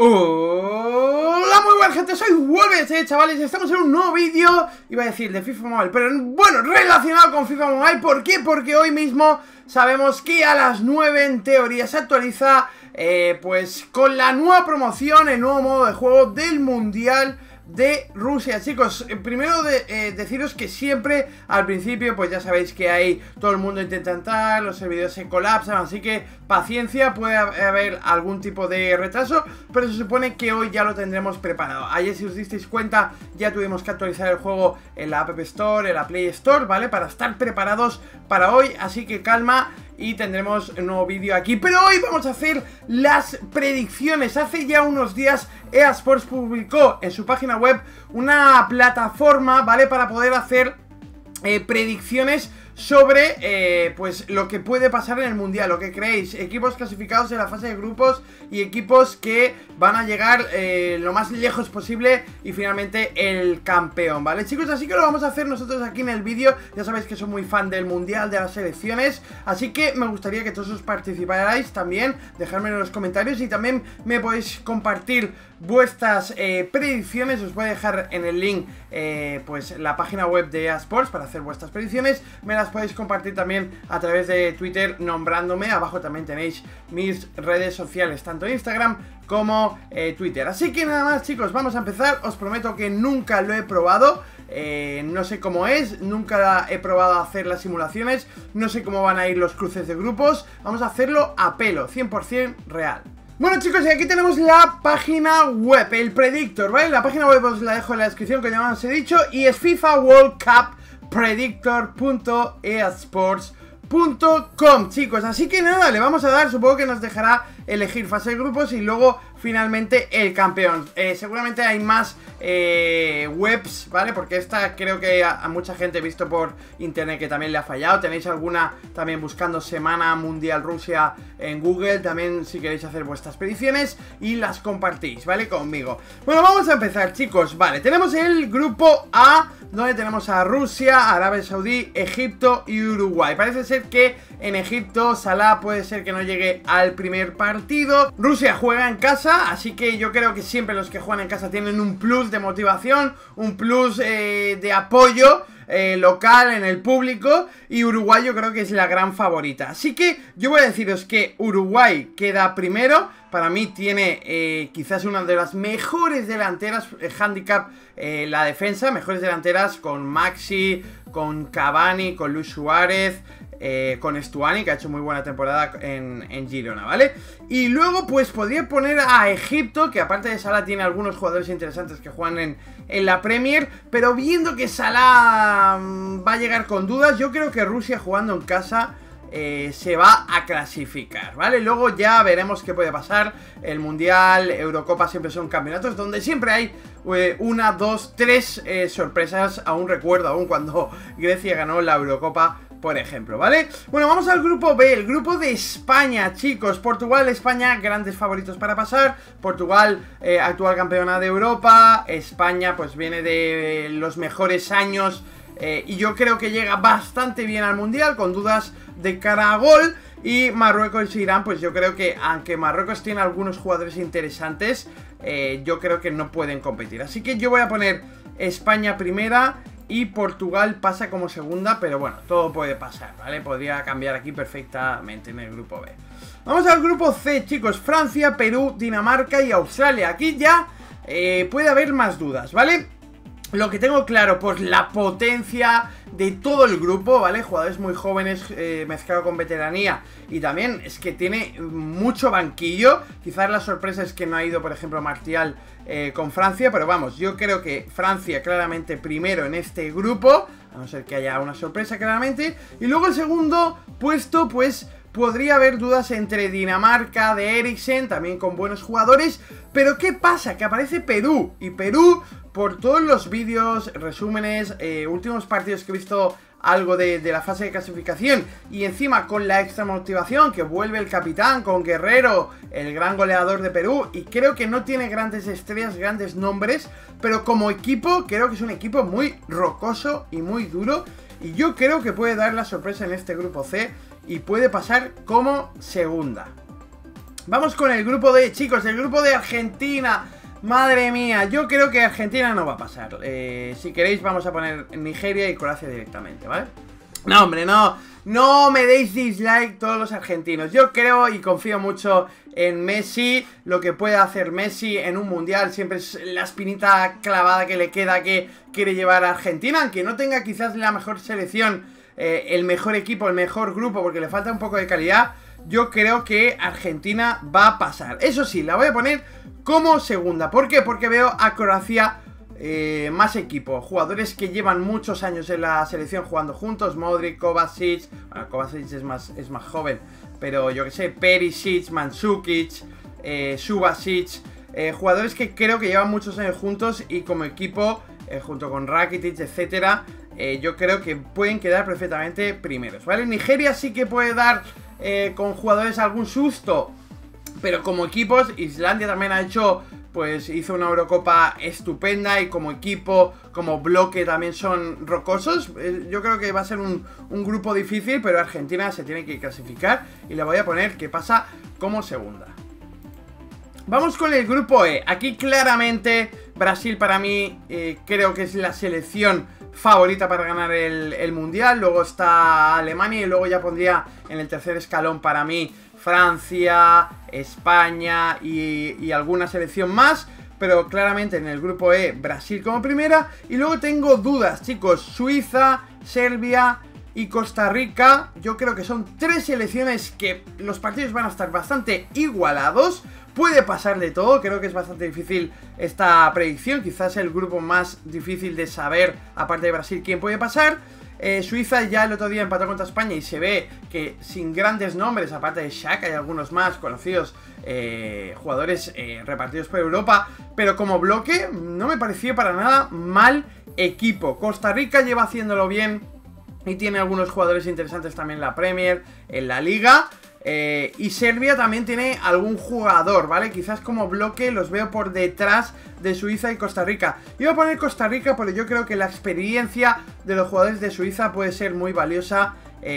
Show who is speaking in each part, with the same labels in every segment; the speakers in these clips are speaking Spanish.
Speaker 1: Hola, muy buena gente, soy Wolves, chavales, estamos en un nuevo vídeo, iba a decir de FIFA Mobile, pero bueno, relacionado con FIFA Mobile. ¿Por qué? Porque hoy mismo sabemos que a las 9 en teoría se actualiza, pues con la nueva promoción, el nuevo modo de juego del Mundial de Rusia. Chicos, primero deciros que siempre al principio pues ya sabéis que hay, todo el mundo intenta entrar, los servidores se colapsan, así que paciencia, puede haber algún tipo de retraso, pero se supone que hoy ya lo tendremos preparado. Ayer, si os disteis cuenta, ya tuvimos que actualizar el juego en la App Store, en la Play Store, ¿vale? Para estar preparados para hoy, así que calma y tendremos un nuevo vídeo aquí. Pero hoy vamos a hacer las predicciones. Hace ya unos días EA Sports publicó en su página web una plataforma, ¿vale? Para poder hacer predicciones sobre pues lo que puede pasar en el Mundial, lo que creéis, equipos clasificados en la fase de grupos y equipos que van a llegar lo más lejos posible y finalmente el campeón, ¿vale, chicos? Así que lo vamos a hacer nosotros aquí en el vídeo. Ya sabéis que soy muy fan del Mundial, de las selecciones, así que me gustaría que todos os participarais también, dejármelo en los comentarios y también me podéis compartir vuestras predicciones. Os voy a dejar en el link pues la página web de EA Sports para hacer vuestras predicciones. Me las podéis compartir también a través de Twitter nombrándome. Abajo también tenéis mis redes sociales, tanto Instagram como Twitter. Así que nada más, chicos, vamos a empezar. Os prometo que nunca lo he probado, no sé cómo es, nunca he probado a hacer las simulaciones, no sé cómo van a ir los cruces de grupos. Vamos a hacerlo a pelo, 100% real. Bueno, chicos, y aquí tenemos la página web, el Predictor, ¿vale? La página web os la dejo en la descripción, que ya os he dicho, y es FIFA World Cup Predictor.easports.com, chicos. Así que nada, le vamos a dar, supongo que nos dejará elegir fase de grupos y luego finalmente el campeón. Seguramente hay más webs, ¿vale? Porque esta creo que a mucha gente he visto por internet que también le ha fallado. Tenéis alguna también buscando Semana Mundial Rusia en Google, también si queréis hacer vuestras predicciones y las compartís, ¿vale? Conmigo. Bueno, vamos a empezar, chicos. Vale, tenemos el grupo A, donde tenemos a Rusia, Arabia Saudí, Egipto y Uruguay. Parece ser que en Egipto Salah puede ser que no llegue al primer partido. Rusia juega en casa, así que yo creo que siempre los que juegan en casa tienen un plus de motivación, un plus de apoyo local en el público, y Uruguay yo creo que es la gran favorita. Así que yo voy a deciros que Uruguay queda primero. Para mí tiene quizás una de las mejores delanteras, handicap la defensa, mejores delanteras con Maxi, con Cavani, con Luis Suárez, con Estuani, que ha hecho muy buena temporada en Girona, ¿vale? Y luego pues podría poner a Egipto, que aparte de Salah tiene algunos jugadores interesantes que juegan en la Premier, pero viendo que Salah va a llegar con dudas, yo creo que Rusia jugando en casa se va a clasificar, ¿vale? Luego ya veremos qué puede pasar. El Mundial, Eurocopa siempre son campeonatos donde siempre hay una, dos, tres sorpresas. Aún recuerdo, aún cuando Grecia ganó la Eurocopa, por ejemplo, ¿vale? Bueno, vamos al grupo B, el grupo de España, chicos. Portugal, España, grandes favoritos para pasar. Portugal, actual campeona de Europa. España, pues viene de los mejores años y yo creo que llega bastante bien al Mundial, con dudas de cara a gol. Y Marruecos e Irán, pues yo creo que aunque Marruecos tiene algunos jugadores interesantes, yo creo que no pueden competir. Así que yo voy a poner España primera y Portugal pasa como segunda, pero bueno, todo puede pasar, ¿vale? Podría cambiar aquí perfectamente en el grupo B. Vamos al grupo C, chicos. Francia, Perú, Dinamarca y Australia. Aquí ya puede haber más dudas, ¿vale? Lo que tengo claro, pues la potencia de todo el grupo, ¿vale? Jugadores muy jóvenes mezclado con veteranía, y también es que tiene mucho banquillo. Quizás la sorpresa es que no ha ido, por ejemplo, Martial con Francia, pero vamos, yo creo que Francia claramente primero en este grupo, a no ser que haya una sorpresa claramente. Y luego el segundo puesto, pues podría haber dudas entre Dinamarca de Eriksen, también con buenos jugadores. Pero ¿qué pasa? Que aparece Perú, y Perú, por todos los vídeos, resúmenes, últimos partidos que he visto algo de la fase de clasificación, y encima con la extra motivación que vuelve el capitán, con Guerrero, el gran goleador de Perú, y creo que no tiene grandes estrellas, grandes nombres, pero como equipo creo que es un equipo muy rocoso y muy duro, y yo creo que puede dar la sorpresa en este grupo C y puede pasar como segunda. Vamos con el grupo D, chicos, el grupo de Argentina. Madre mía, yo creo que Argentina no va a pasar. Si queréis vamos a poner Nigeria y Croacia directamente, ¿vale? No, hombre, no me deis dislike todos los argentinos. Yo creo y confío mucho en Messi, lo que puede hacer Messi en un mundial. Siempre es la espinita clavada que le queda que quiere llevar a Argentina, aunque no tenga quizás la mejor selección, el mejor equipo, el mejor grupo, porque le falta un poco de calidad. Yo creo que Argentina va a pasar. Eso sí, la voy a poner como segunda. ¿Por qué? Porque veo a Croacia más equipo, jugadores que llevan muchos años en la selección jugando juntos. Modric, Kovacic, bueno, Kovacic es más joven, pero yo que sé, Perisic, Mandzukic, Subasic, jugadores que creo que llevan muchos años juntos y como equipo, junto con Rakitic, etcétera, yo creo que pueden quedar perfectamente primeros, ¿vale? Nigeria sí que puede dar con jugadores algún susto, pero como equipos, Islandia también ha hecho, pues hizo una Eurocopa estupenda y como equipo, como bloque también son rocosos. Yo creo que va a ser un grupo difícil, pero Argentina se tiene que clasificar y le voy a poner que pasa como segunda. Vamos con el grupo E. Aquí claramente Brasil para mí creo que es la selección favorita para ganar el Mundial. Luego está Alemania y luego ya pondría en el tercer escalón para mí Francia, España y alguna selección más. Pero claramente en el grupo E Brasil como primera. Y luego tengo dudas, chicos. Suiza, Serbia y Costa Rica. Yo creo que son tres selecciones que los partidos van a estar bastante igualados. Puede pasar de todo, creo que es bastante difícil esta predicción. Quizás el grupo más difícil de saber, aparte de Brasil, quién puede pasar. Suiza ya el otro día empató contra España y se ve que sin grandes nombres, aparte de Shaq, hay algunos más conocidos, jugadores repartidos por Europa, pero como bloque no me pareció para nada mal equipo. Costa Rica lleva haciéndolo bien y tiene algunos jugadores interesantes también en la Premier, en la Liga. Y Serbia también tiene algún jugador, ¿vale? Quizás como bloque los veo por detrás de Suiza y Costa Rica. Iba a poner Costa Rica, pero yo creo que la experiencia de los jugadores de Suiza puede ser muy valiosa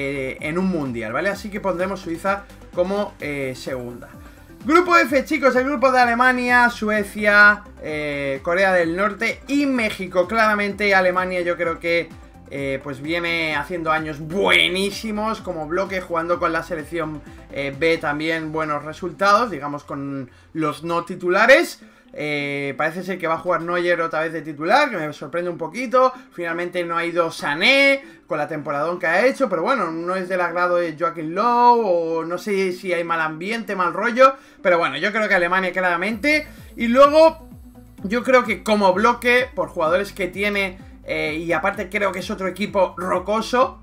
Speaker 1: en un mundial, ¿vale? Así que pondremos Suiza como segunda. Grupo F, chicos, el grupo de Alemania, Suecia, Corea del Norte y México. Claramente Alemania yo creo que pues viene haciendo años buenísimos como bloque, jugando con la selección B también buenos resultados, digamos con los no titulares. Parece ser que va a jugar Neuer otra vez de titular, que me sorprende un poquito. Finalmente no ha ido Sané con la temporadón que ha hecho, pero bueno, no es del agrado de Joachim Löw, o no sé si hay mal ambiente, mal rollo, pero bueno, yo creo que Alemania claramente. Y luego yo creo que como bloque, por jugadores que tiene, y aparte creo que es otro equipo rocoso,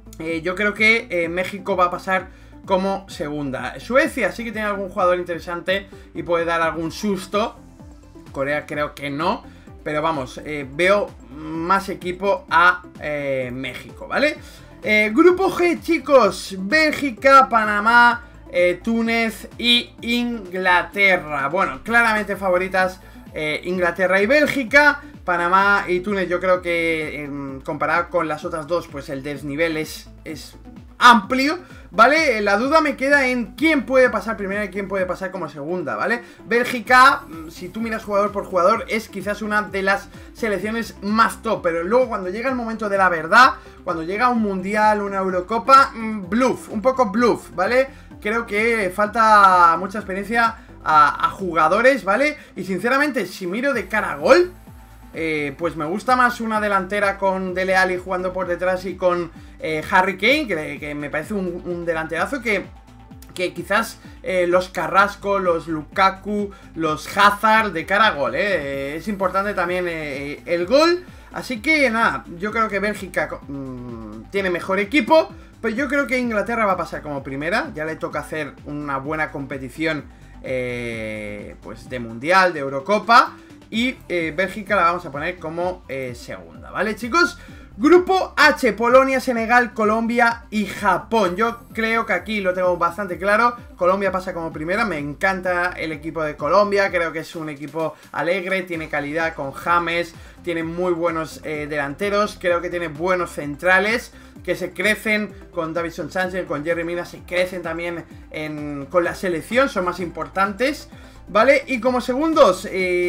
Speaker 1: yo creo que México va a pasar como segunda. Suecia sí que tiene algún jugador interesante y puede dar algún susto. Corea creo que no, pero vamos, veo más equipo a México, ¿vale? Grupo G, chicos, Bélgica, Panamá, Túnez y Inglaterra. Bueno, claramente favoritas Inglaterra y Bélgica. Panamá y Túnez yo creo que comparado con las otras dos, pues el desnivel es amplio, ¿vale? La duda me queda en quién puede pasar primero y quién puede pasar como segunda, ¿vale? Bélgica, si tú miras jugador por jugador, es quizás una de las selecciones más top, pero luego cuando llega el momento de la verdad, cuando llega un mundial, una Eurocopa, bluff, un poco bluff, ¿vale? Creo que falta mucha experiencia a jugadores, ¿vale? Y sinceramente, si miro de cara a gol, pues me gusta más una delantera con Dele Alli jugando por detrás y con Harry Kane, que me parece un delanterazo que quizás los Carrasco, los Lukaku, los Hazard de cara a gol, es importante también el gol. Así que nada, yo creo que Bélgica tiene mejor equipo, pero yo creo que Inglaterra va a pasar como primera. Ya le toca hacer una buena competición pues de Mundial, de Eurocopa. Y Bélgica la vamos a poner como segunda, ¿vale, chicos? Grupo H, Polonia, Senegal, Colombia y Japón. Yo creo que aquí lo tengo bastante claro. Colombia pasa como primera, me encanta el equipo de Colombia. Creo que es un equipo alegre, tiene calidad con James, tiene muy buenos delanteros. Creo que tiene buenos centrales que se crecen con Davinson Sánchez, con Yerry Mina, se crecen también con la selección, son más importantes, ¿vale? Y como segundos,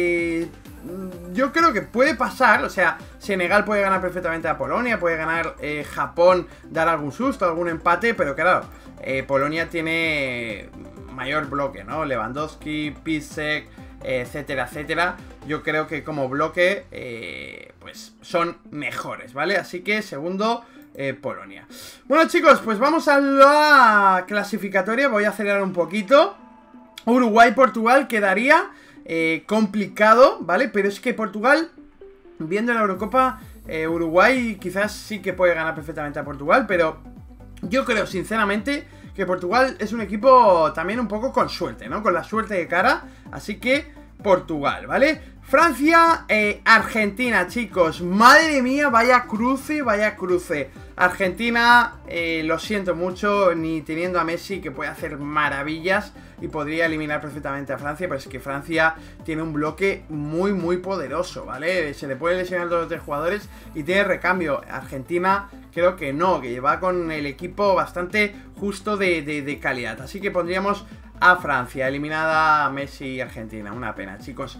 Speaker 1: yo creo que puede pasar, o sea, Senegal puede ganar perfectamente a Polonia, puede ganar Japón, dar algún susto, algún empate, pero claro, Polonia tiene mayor bloque, ¿no? Lewandowski, Pisek, etcétera, etcétera. Yo creo que como bloque, pues son mejores, ¿vale? Así que segundo, Polonia. Bueno, chicos, pues vamos a la clasificatoria, voy a acelerar un poquito. Uruguay-Portugal quedaría complicado, ¿vale? Pero es que Portugal, viendo la Eurocopa, Uruguay quizás sí que puede ganar perfectamente a Portugal, pero yo creo sinceramente que Portugal es un equipo también un poco con suerte, ¿no? Con la suerte de cara, así que Portugal, ¿vale? Francia, Argentina, chicos, madre mía, vaya cruce, vaya cruce. Argentina, lo siento mucho, ni teniendo a Messi, que puede hacer maravillas y podría eliminar perfectamente a Francia, pero es que Francia tiene un bloque muy, muy poderoso, ¿vale? Se le puede lesionar a los 3 jugadores y tiene recambio. Argentina, creo que no, que va con el equipo bastante justo de calidad, así que pondríamos a Francia, eliminada a Messi y Argentina, una pena, chicos.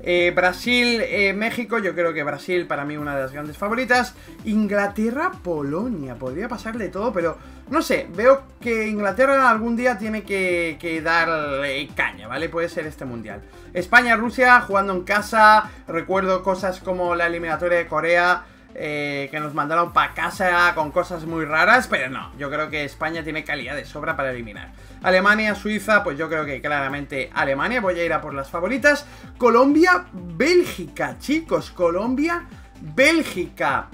Speaker 1: Brasil, México, yo creo que Brasil para mí una de las grandes favoritas. Inglaterra, Polonia, podría pasar de todo, pero no sé, veo que Inglaterra algún día tiene que dar caña, ¿vale? Puede ser este mundial. España, Rusia, jugando en casa, recuerdo cosas como la eliminatoria de Corea, que nos mandaron para casa con cosas muy raras, pero no, yo creo que España tiene calidad de sobra para eliminar. Alemania, Suiza, pues yo creo que claramente Alemania, voy a ir a por las favoritas. Colombia, Bélgica, chicos, Colombia, Bélgica.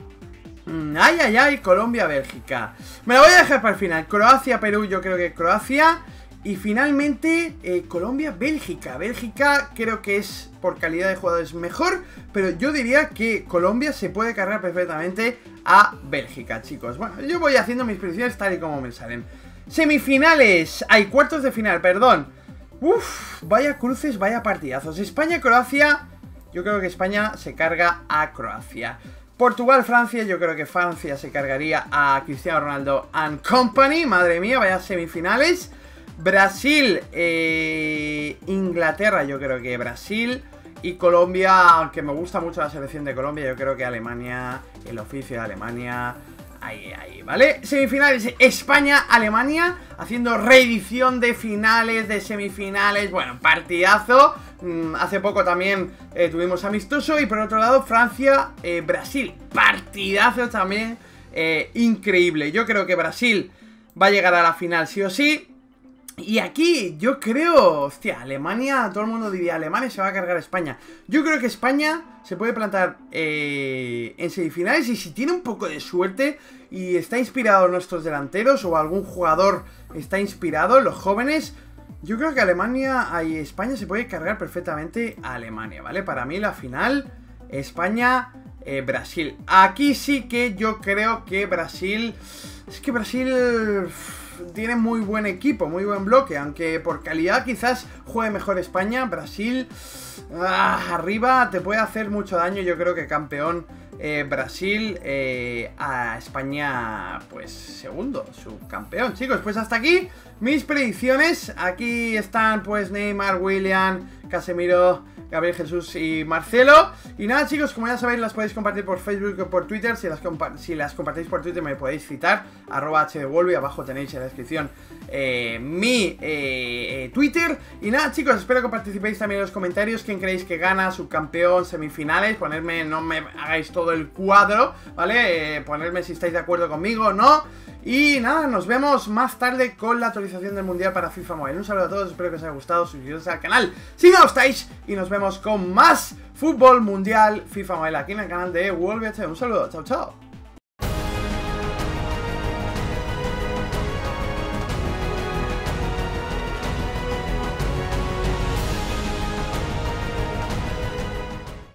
Speaker 1: Ay, ay, ay, Colombia, Bélgica. Me la voy a dejar para el final. Croacia, Perú, yo creo que Croacia. Y finalmente, Colombia, Bélgica. Bélgica creo que es por calidad de jugadores mejor, pero yo diría que Colombia se puede cargar perfectamente a Bélgica, chicos. Bueno, yo voy haciendo mis predicciones tal y como me salen. Semifinales, hay cuartos de final, perdón. Uf, vaya cruces, vaya partidazos. España-Croacia, yo creo que España se carga a Croacia. Portugal-Francia, yo creo que Francia se cargaría a Cristiano Ronaldo and Company. Madre mía, vaya semifinales. Brasil, Inglaterra, yo creo que Brasil. Y Colombia, aunque me gusta mucho la selección de Colombia, yo creo que Alemania, el oficio de Alemania, ahí, ¿vale? Semifinales, España-Alemania, haciendo reedición de finales, de semifinales, bueno, partidazo. Hace poco también tuvimos amistoso. Y por otro lado, Francia-Brasil, partidazo también, increíble. Yo creo que Brasil va a llegar a la final sí o sí. Y aquí yo creo, hostia, Alemania, todo el mundo diría Alemania se va a cargar a España. Yo creo que España se puede plantar en semifinales, y si tiene un poco de suerte y está inspirado nuestros delanteros o algún jugador está inspirado, los jóvenes, yo creo que Alemania y España se puede cargar perfectamente a Alemania, ¿vale? Para mí la final, España-Brasil. Aquí sí que yo creo que Brasil, es que Brasil tiene muy buen equipo, muy buen bloque, aunque por calidad quizás juegue mejor España. Brasil, arriba te puede hacer mucho daño. Yo creo que campeón Brasil, a España pues segundo, subcampeón. Chicos, pues hasta aquí mis predicciones. Aquí están pues Neymar, Willian, Casemiro, Gabriel Jesús y Marcelo. Y nada, chicos, como ya sabéis, las podéis compartir por Facebook o por Twitter. Si las compartís por Twitter me podéis citar, @hdevolve, abajo tenéis en la descripción mi Twitter. Y nada, chicos, espero que participéis también en los comentarios. ¿Quién creéis que gana, subcampeón, semifinales? Ponerme, no me hagáis todo el cuadro, ¿vale? Ponerme si estáis de acuerdo conmigo o no. Y nada, nos vemos más tarde con la actualización del Mundial para FIFA Mobile. Un saludo a todos, espero que os haya gustado, suscribiros al canal si no lo estáis, y nos vemos con más Fútbol Mundial FIFA Mobile aquí en el canal de WolveHD. Un saludo, chao, chao.